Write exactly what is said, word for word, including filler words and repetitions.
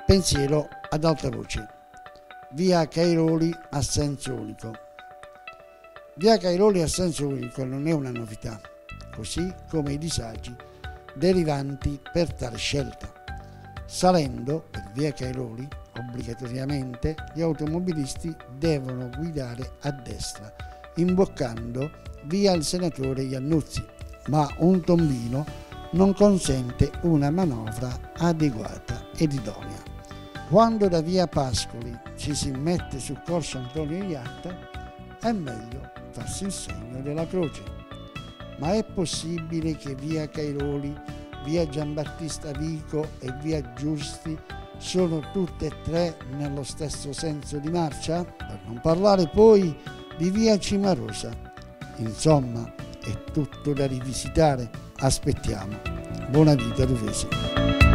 Pensiero ad alta voce. Via Cairoli a senso unico. Via Cairoli a senso unico non è una novità, così come i disagi derivanti per tale scelta. Salendo per via Cairoli, obbligatoriamente gli automobilisti devono guidare a destra, imboccando via il senatore Iannuzzi, ma un tombino non consente una manovra adeguata ed idonea. Quando da via Pascoli ci si mette su corso Antonio Iatta, è meglio farsi il segno della croce. Ma è possibile che via Cairoli, via Giambattista Vico e via Giusti sono tutte e tre nello stesso senso di marcia? Per non parlare poi di via Cimarosa. Insomma, è tutto da rivisitare. Aspettiamo. Buona vita, Rovesi.